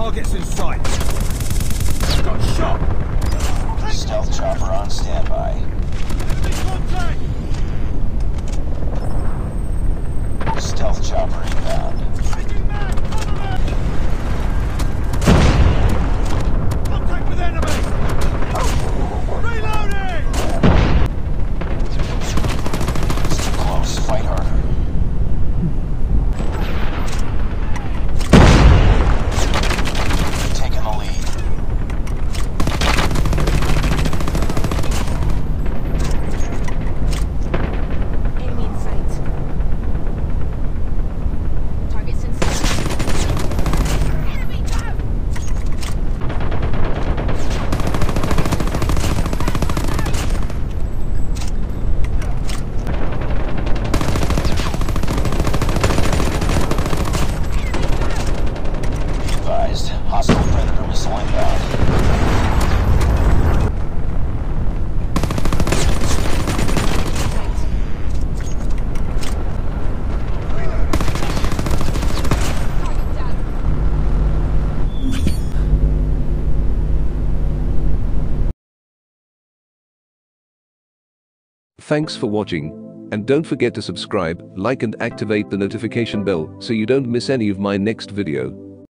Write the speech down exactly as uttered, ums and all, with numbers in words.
Target's in sight. Got shot. Stealth chopper on standby. Enemy contact. Stealth chopper inbound. Taking man, cover me. Contact with enemy. Reloading. It's too close. Fight harder. Taking the lead. Enemy in sight. Target's in sight. Enemy down! Be advised. Hostile predator missile inbound. Target down. Thanks for watching. And don't forget to subscribe, like and activate the notification bell so you don't miss any of my next video.